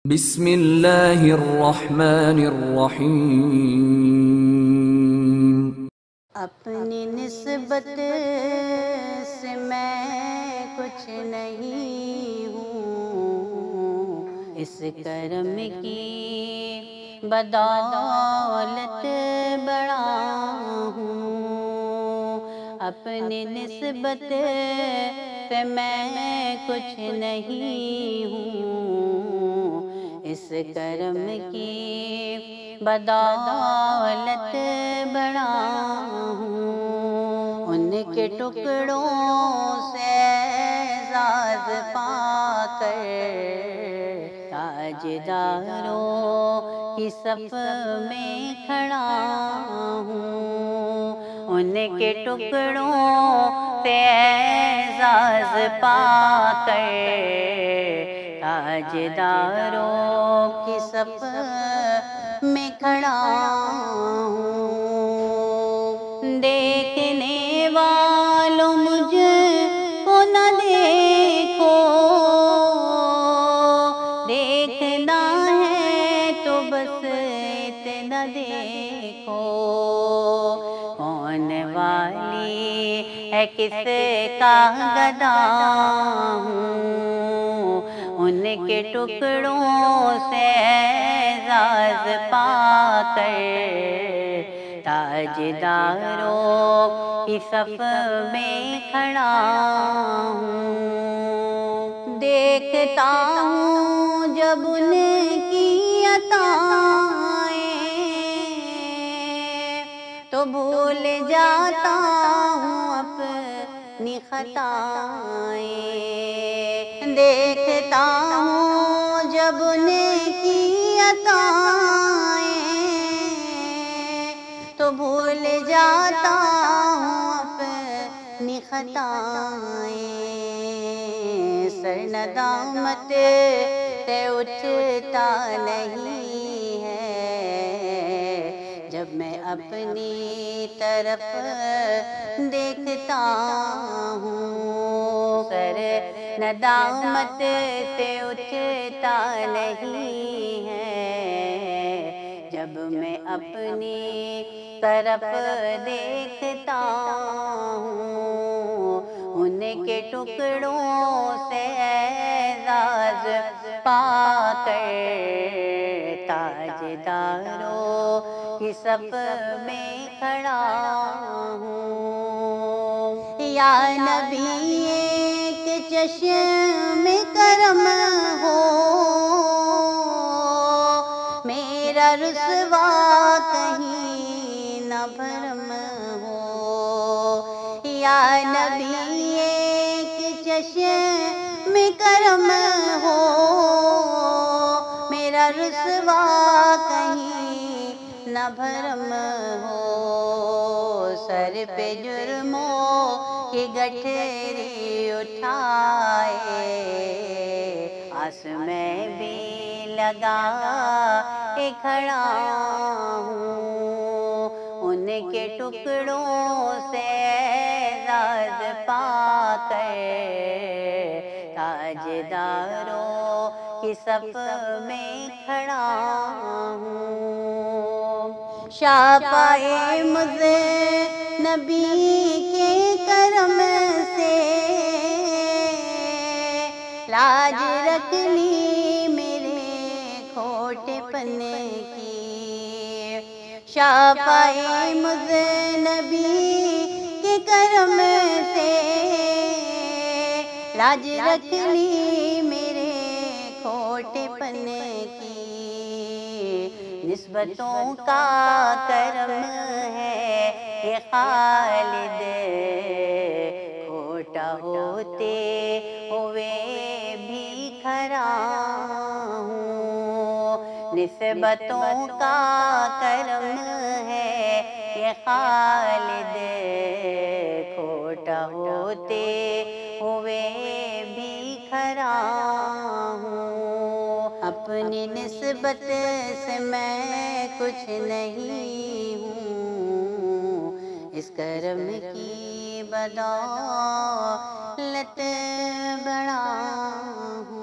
بسم اللہ الرحمن الرحیم۔ اپنی نسبت سے میں کچھ نہیں ہوں، اس کرم کی بدولت بڑا ہوں۔ اپنی نسبت سے میں کچھ نہیں ہوں، اس کرم کی بدولت بڑا ہوں۔ ان کے ٹکڑوں سے اعزاز پا کر تاجداروں کی صف میں کھڑا ہوں۔ ان کے ٹکڑوں سے اعزاز پا کر تاجداروں کی صف میں کھڑا ہوں۔ دیکھنے والوں مجھ کو نہ دیکھو، دیکھنا ہے تو بس اتنا دیکھو۔ کون والی ہے کس کا گدا ہوں، ان کے ٹکڑوں سے اعزاز پا کر تاجداروں کی صف میں کھڑا ہوں۔ دیکھتا ہوں جب ان کی عطائیں تو بھول جاتا ہوں اپنی خطائیں۔ دیکھتا ہوں جب ان کی عطائیں تو بھول جاتا ہوں اپنی خطائیں۔ سر ندامت سے اٹھتا نہیں ہے جب میں اپنی طرف دیکھتا ہوں۔ سر ندامت سے اٹھتا نہیں ہے جب میں اپنی طرف دیکھتا ہوں۔ ان کے ٹکڑوں سے اعزاز پا کر تاجداروں کی صف میں کھڑا ہوں۔ یا نبی ایک چشم کرم ہو، میرا رسوا کہیں نہ بھرم ہو۔ یا نبی ایک چشم کرم ہو، میرا رسوا کہیں نہ بھرم ہو۔ سر پہ جرموں کی گٹھری اٹھائے آس میں بھی لگا کھڑا ہوں۔ ان کے ٹکڑوں سے اعزاز پا کر تاجداروں کی صف میں کھڑا ہوں۔ شافعِ مذنبی کے کرم سے لاج رکھ لی میرے کھوٹے پن کی۔ شافعِ مذنبی کے کرم سے لاج رکھ لی میرے کھوٹے پن کی۔ نسبتوں کا کرم ہے یہ خالد، کھوٹا ہوتے ہوئے بھی کھڑا ہوں۔ نسبتوں کا کرم ہے یہ خالد، کھوٹا ہوتے ہوئے بھی کھڑا ہوں۔ اپنی نسبت سے میں کچھ نہیں ہوں، اس کرم کی بدولت بڑا ہوں۔